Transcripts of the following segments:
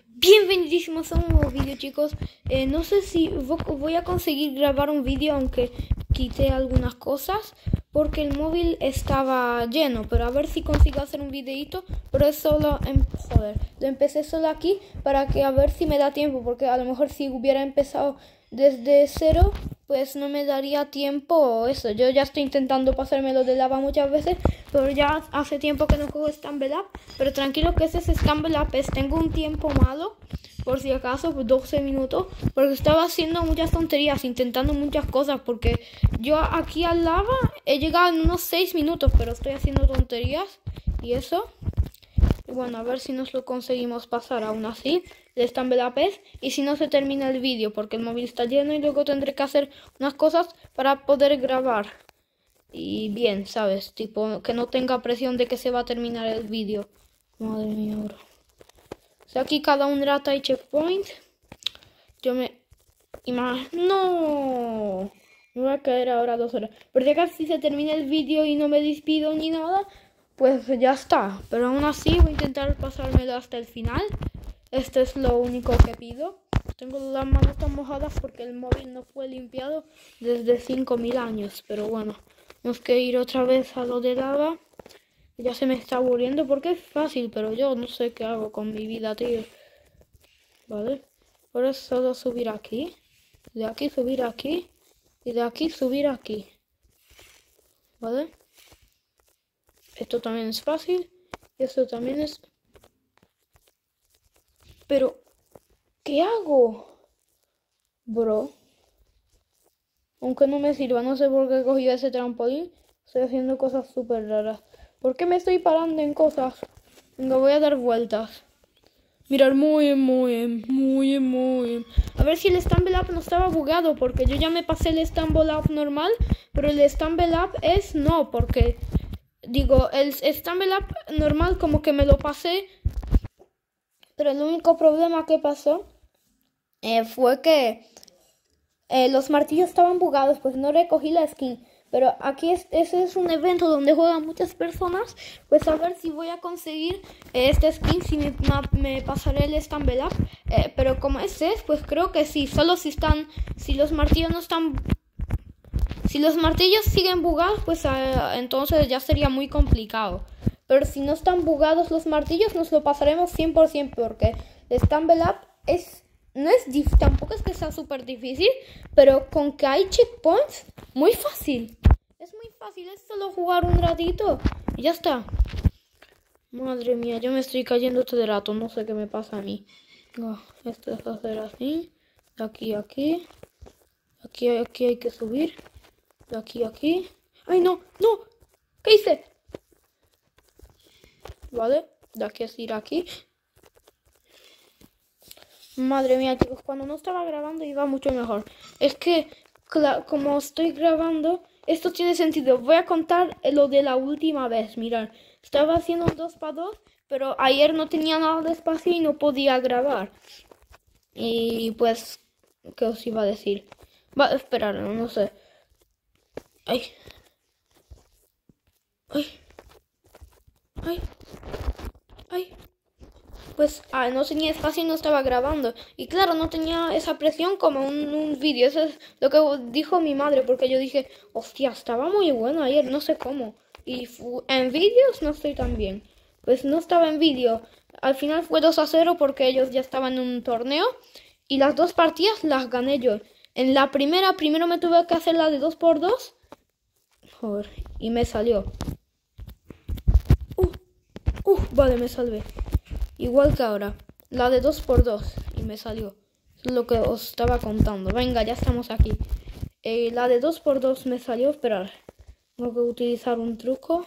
Bienvenidísimos a un nuevo vídeo, chicos. No sé si voy a conseguir grabar un vídeo, aunque quité algunas cosas porque el móvil estaba lleno, pero a ver si consigo hacer un videito. Pero es solo lo empecé solo aquí para que a ver si me da tiempo, porque a lo mejor si hubiera empezado desde cero pues no me daría tiempo eso. Yo ya estoy intentando pasármelo de lava muchas veces, pero ya hace tiempo que no juego Stumble Up. Pero tranquilo que ese es Stumble Up, tengo un tiempo malo, por si acaso, pues 12 minutos, porque estaba haciendo muchas tonterías, intentando muchas cosas, porque yo aquí al lava he llegado en unos 6 minutos, pero estoy haciendo tonterías y eso. Y bueno, a ver si nos lo conseguimos pasar aún así. Le Stumble Up y si no se termina el vídeo porque el móvil está lleno y luego tendré que hacer unas cosas para poder grabar. Y bien, ¿sabes? Tipo, que no tenga presión de que se va a terminar el vídeo. Madre mía, bro. O sea, aquí cada un rata y checkpoint. Yo me... ¡No! Me voy a caer ahora 2 horas. Pero ya casi se termina el vídeo y no me despido ni nada, pues ya está. Pero aún así voy a intentar pasármelo hasta el final. Esto es lo único que pido. Tengo las manos tan mojadas porque el móvil no fue limpiado desde 5000 años. Pero bueno, tenemos que ir otra vez a lo de lava. Ya se me está aburriendo porque es fácil, pero yo no sé qué hago con mi vida, tío. Vale, ahora es solo subir aquí. De aquí subir aquí. Y de aquí subir aquí. Vale. Esto también es fácil. Y esto también es... Pero, ¿qué hago? Bro. Aunque no me sirva, no sé por qué he cogido ese trampolín. Estoy haciendo cosas súper raras. ¿Por qué me estoy parando en cosas? Venga, voy a dar vueltas. Mirar muy. A ver si el Stumble Up no estaba bugado, porque yo ya me pasé el Stumble Up normal, pero el Stumble Up es no, porque... Digo, el Stumble Up normal como que me lo pasé, pero el único problema que pasó fue que los martillos estaban bugados, pues no recogí la skin. Pero aquí ese es un evento donde juegan muchas personas, pues a ver si voy a conseguir este skin, si me pasaré el Stumble Up. Pero como ese es, pues creo que sí, solo si los martillos no están... Si los martillos siguen bugados, pues entonces ya sería muy complicado. Pero si no están bugados los martillos, nos lo pasaremos 100%, porque el Stumble Up tampoco es que sea súper difícil, pero con que hay checkpoints, muy fácil. Es muy fácil, es solo jugar un ratito y ya está. Madre mía, yo me estoy cayendo todo el rato, no sé qué me pasa a mí. Esto es hacer así, de aquí a aquí. Aquí hay que subir. De aquí a aquí. ¡Ay, no! ¡No! ¿Qué hice? Vale, de aquí a ir aquí. Madre mía, chicos, cuando no estaba grabando iba mucho mejor. Es que, como estoy grabando, esto tiene sentido. Voy a contar lo de la última vez. Mirad, estaba haciendo un 2x2, pero ayer no tenía nada de espacio y no podía grabar. Y pues, ¿qué os iba a decir? Va, esperar, no sé. Ay. Pues no tenía espacio y no estaba grabando. Y claro, no tenía esa presión como un vídeo. Eso es lo que dijo mi madre, porque yo dije, hostia, estaba muy bueno ayer, no sé cómo. Y en vídeos no estoy tan bien. Pues no estaba en vídeo. Al final fue 2-0 porque ellos ya estaban en un torneo. Y las 2 partidas las gané yo. En la primero me tuve que hacer la de 2x2. Joder, y me salió. Vale, me salvé. Igual que ahora, la de 2x2 y me salió. Es lo que os estaba contando. Venga, ya estamos aquí. La de 2x2 me salió. Esperar. Tengo que utilizar un truco.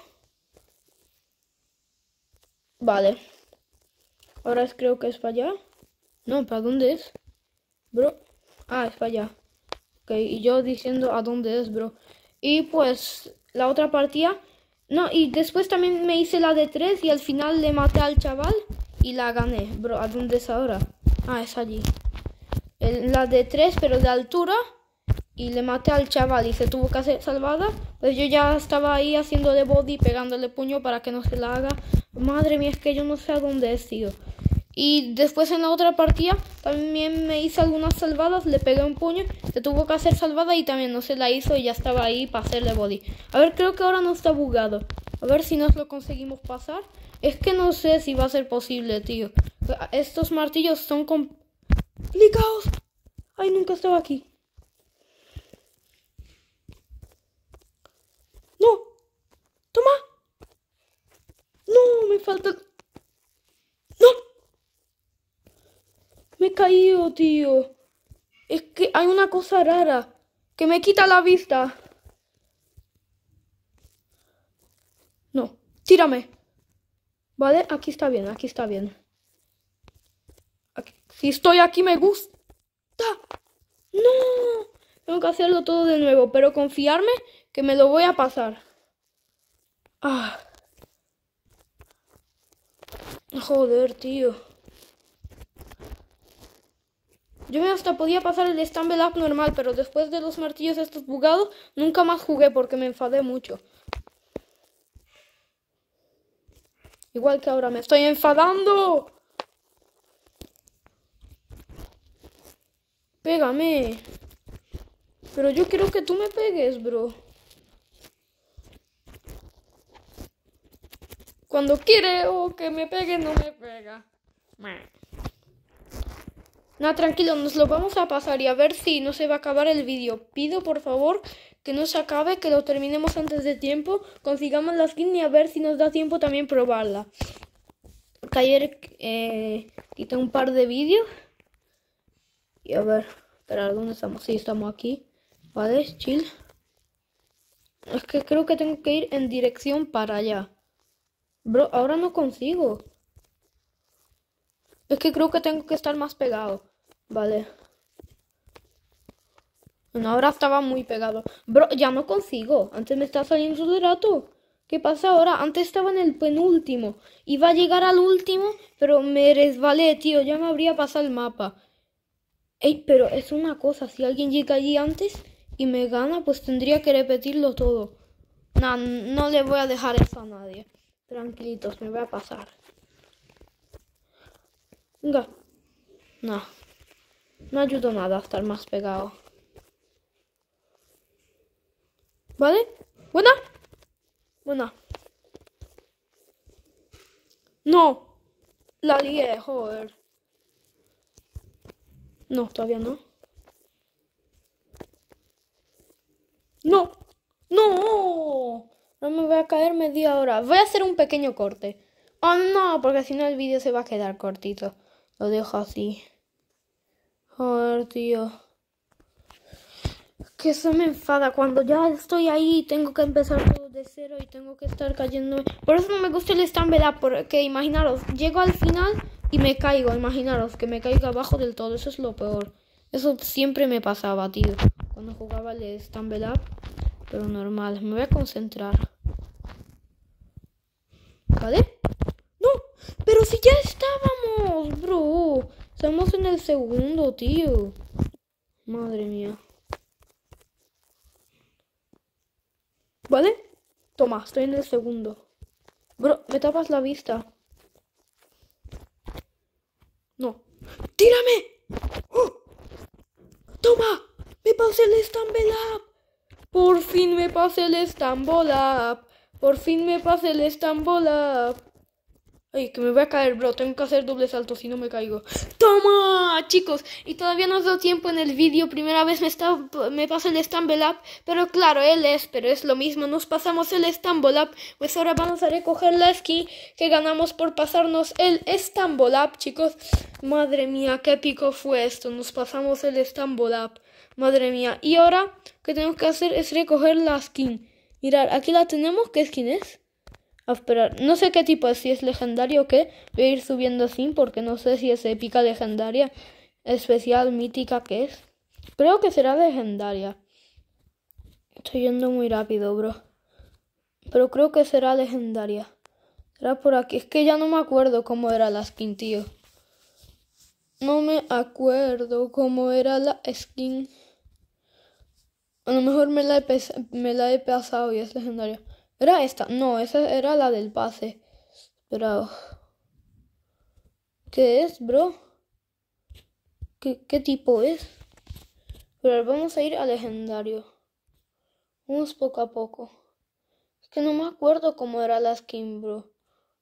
Vale. Ahora creo que es para allá. No, ¿para dónde es? Bro. Ah, es para allá. Ok, y yo diciendo a dónde es, bro. Y pues, la otra partida... No, y después también me hice la de 3 y al final le maté al chaval y la gané. Bro, ¿a dónde es ahora? Ah, es allí. La de 3, pero de altura. Y le maté al chaval y se tuvo que hacer salvada. Pues yo ya estaba ahí haciéndole body, pegándole puño para que no se la haga. Madre mía, es que yo no sé a dónde es, tío. Y después en la otra partida también me hice algunas salvadas, le pegué un puño, se tuvo que hacer salvada y también no se la hizo y ya estaba ahí para hacerle body. A ver, creo que ahora no está bugado. A ver si nos lo conseguimos pasar. Es que no sé si va a ser posible, tío. Estos martillos son complicados. Ay, nunca estaba aquí. No. Toma. No, me falta... No. Me he caído, tío. Es que hay una cosa rara que me quita la vista. No, tírame. Vale, aquí está bien, aquí está bien. Aquí. Si estoy aquí me gusta. No, tengo que hacerlo todo de nuevo, pero confiarme que me lo voy a pasar. Ah. Joder, tío. Yo hasta podía pasar el Stumble Up normal, pero después de los martillos estos bugados, nunca más jugué porque me enfadé mucho. Igual que ahora me estoy enfadando. Pégame. Pero yo quiero que tú me pegues, bro. Cuando quiere que me pegue, no me pega. No, tranquilo, nos lo vamos a pasar y a ver si no se va a acabar el vídeo. Pido, por favor, que no se acabe, que lo terminemos antes de tiempo. Consigamos la skin y a ver si nos da tiempo también probarla. Que ayer quité un par de vídeos. Y a ver, espera, ¿dónde estamos? Sí, estamos aquí. Vale, chill. Es que creo que tengo que ir en dirección para allá. Bro, ahora no consigo. Es que creo que tengo que estar más pegado. Vale. Bueno, ahora estaba muy pegado. Bro, ya no consigo. Antes me está saliendo de rato. ¿Qué pasa ahora? Antes estaba en el penúltimo. Iba a llegar al último, pero me resbalé, tío. Ya me habría pasado el mapa. Ey, pero es una cosa. Si alguien llega allí antes y me gana, pues tendría que repetirlo todo. Nah, no le voy a dejar eso a nadie. Tranquilitos, me voy a pasar. Venga. No. No ayuda nada a estar más pegado. ¿Vale? ¿Buena? Buena. No. La lié, joder. No, todavía no. No. No. No me voy a caer media hora. Voy a hacer un pequeño corte. Oh, no, porque si no el vídeo se va a quedar cortito. Lo dejo así. Joder, tío. Que se me enfada cuando ya estoy ahí y tengo que empezar todo de cero y tengo que estar cayendo. Por eso no me gusta el Stumble Up, porque imaginaros, llego al final y me caigo. Imaginaros que me caiga abajo del todo, eso es lo peor. Eso siempre me pasaba, tío, cuando jugaba el Stumble Up. Pero normal, me voy a concentrar. ¿Vale? ¡No! ¡Pero si ya estábamos, bro! Estamos en el segundo, tío. Madre mía. ¿Vale? Toma, estoy en el segundo. Bro, me tapas la vista. No. ¡Tírame! ¡Oh! ¡Toma! ¡Me pasé el Stumble Up! Por fin me pasé el Stumble Up. Por fin me pasé el Stumble Up. Ay, que me voy a caer, bro. Tengo que hacer doble salto si no me caigo. ¡Toma! Chicos, y todavía no os doy tiempo en el vídeo. Primera vez me paso el Stumble Up. Pero claro, pero es lo mismo. Nos pasamos el Stumble Up. Pues ahora vamos a recoger la skin que ganamos por pasarnos el Stumble Up, chicos. Madre mía, qué épico fue esto. Nos pasamos el Stumble Up. Madre mía. Y ahora, ¿qué tenemos que hacer? Es recoger la skin. Mirad, aquí la tenemos. ¿Qué skin es? A esperar. No sé qué tipo es, si es legendario o qué. Voy a ir subiendo así porque no sé si es épica, legendaria, especial, mítica, ¿qué es? Creo que será legendaria. Estoy yendo muy rápido, bro. Pero creo que será legendaria. Será por aquí. Es que ya no me acuerdo cómo era la skin, tío. No me acuerdo cómo era la skin. A lo mejor me la he pasado y es legendaria. ¿Era esta? No, esa era la del pase. Pero... ¿Qué es, bro? ¿Qué tipo es? Pero vamos a ir a legendario. Vamos poco a poco. Es que no me acuerdo cómo era la skin, bro.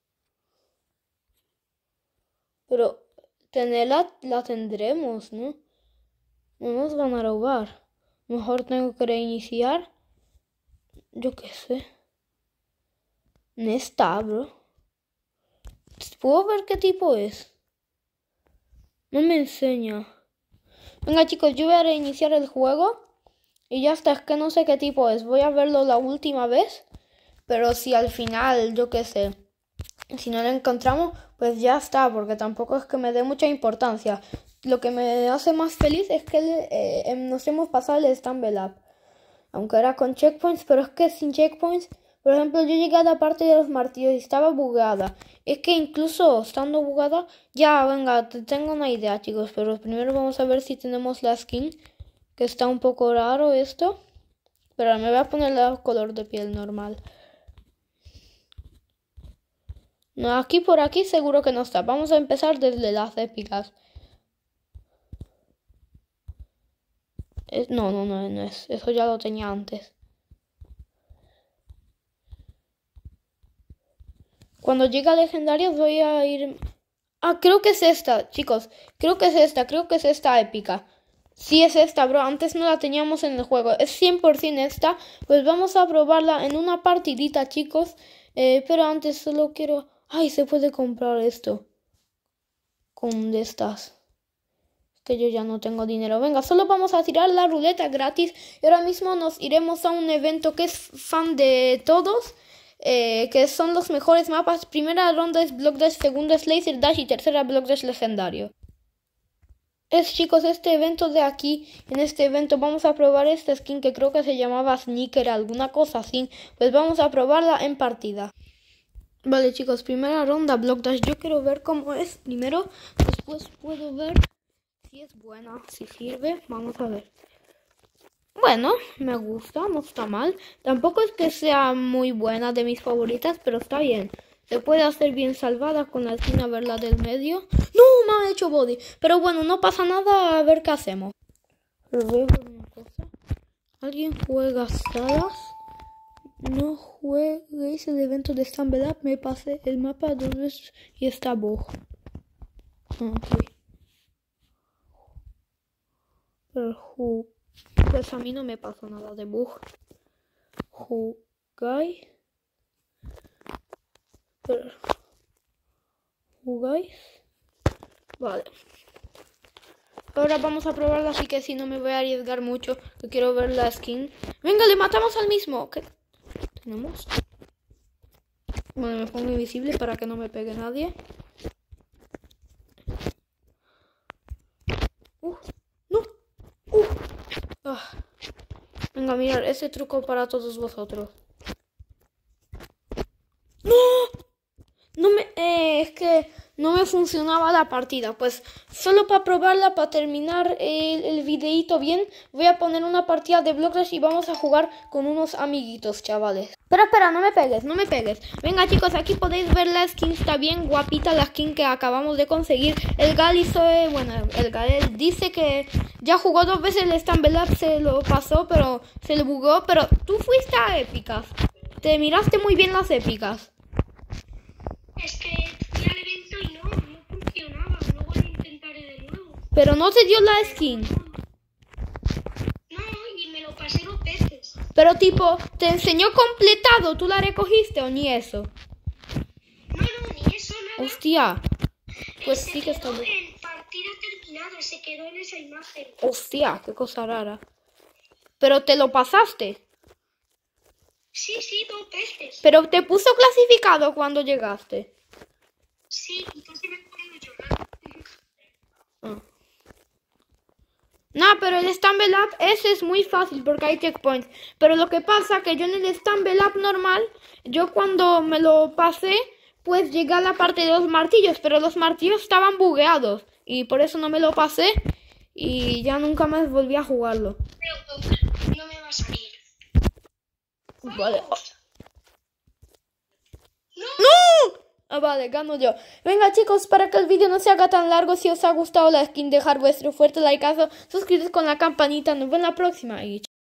Pero tenerla la tendremos, ¿no? No nos van a robar. Mejor tengo que reiniciar. Yo qué sé. No está, bro. ¿Puedo ver qué tipo es? No me enseña. Venga, chicos, yo voy a reiniciar el juego. Y ya está, es que no sé qué tipo es. Voy a verlo la última vez. Pero si al final, yo qué sé, si no lo encontramos, pues ya está. Porque tampoco es que me dé mucha importancia. Lo que me hace más feliz es que nos hemos pasado el Stumble Up. Aunque era con checkpoints, pero es que sin checkpoints... Por ejemplo, yo llegué a la parte de los martillos y estaba bugada. Es que incluso estando bugada... Ya, venga, tengo una idea, chicos. Pero primero vamos a ver si tenemos la skin. Que está un poco raro esto. Pero me voy a poner el color de piel normal. No, aquí por aquí seguro que no está. Vamos a empezar desde las épicas. No es. Eso ya lo tenía antes. Cuando llegue a legendarios voy a ir... Ah, creo que es esta, chicos. Creo que es esta épica. Sí es esta, bro. Antes no la teníamos en el juego. Es 100% esta. Pues vamos a probarla en una partidita, chicos. Pero antes solo quiero... Ay, se puede comprar esto. Con de estas. Que yo ya no tengo dinero. Venga, solo vamos a tirar la ruleta gratis. Y ahora mismo nos iremos a un evento que es fan de todos. Que son los mejores mapas. Primera ronda es Block Dash, segunda es Laser Dash y tercera Block Dash legendario. Chicos, este evento de aquí, en este evento vamos a probar esta skin que creo que se llamaba Sneaker, alguna cosa así. Pues vamos a probarla en partida. Vale, chicos, primera ronda Block Dash. Yo quiero ver cómo es primero. Después puedo ver si es buena, si sirve. Vamos a ver. Bueno, me gusta, no está mal. Tampoco es que sea muy buena, de mis favoritas, pero está bien. Se puede hacer bien salvada con la esquina, verla del medio. ¡No! Me ha hecho body. Pero bueno, no pasa nada, a ver qué hacemos. Pero voy a ver una cosa. ¿Alguien juega salas? No jueguéis el evento de Stumble Up. Me pasé el mapa 2 veces y está bug. Ok. Pero pues a mí no me pasó nada de bug. ¿Jugáis? ¿Jugáis? Vale. Ahora vamos a probarla, así que si no me voy a arriesgar mucho, que quiero ver la skin. Venga, le matamos al mismo. ¿Qué tenemos? Bueno, me pongo invisible para que no me pegue nadie. ¡No! Venga, mirad, ese truco para todos vosotros. ¡No! Es que no me funcionaba la partida. Pues solo para probarla, para terminar el videito bien, voy a poner una partida de Block Dash y vamos a jugar con unos amiguitos, chavales. Pero espera, no me pegues. Venga, chicos, aquí podéis ver la skin, está bien guapita la skin que acabamos de conseguir. El Gal hizo, el Gal dice que ya jugó 2 veces el Stumble Up, se lo pasó, pero se le bugó. Pero tú fuiste a épicas. Te miraste muy bien las épicas. Es que fui al evento y no funcionaba. Luego lo intentaré de nuevo. Pero no te dio la skin. No, y me lo pasé 2 veces. Pero tipo, te enseñó completado. ¿Tú la recogiste o ni eso? No, ni eso, nada. Hostia. Pues sí que está bien. En partida terminada, se quedó en esa imagen. Hostia, qué cosa rara. Pero te lo pasaste. Sí, 2 veces. Pero te puso clasificado cuando llegaste. Sí, entonces me he podido llorar. No, pero el Stumble Up ese es muy fácil porque hay checkpoints. Pero lo que pasa que yo en el Stumble Up normal, yo cuando me lo pasé, pues llegué a la parte de los martillos, pero los martillos estaban bugueados y por eso no me lo pasé y ya nunca más volví a jugarlo. Pero no me va a salir. Vale. ¡No! ¡No! Ah, vale, gano yo. Venga, chicos, para que el vídeo no se haga tan largo, si os ha gustado la skin, dejar vuestro fuerte likeazo, suscribiros con la campanita. Nos vemos en la próxima y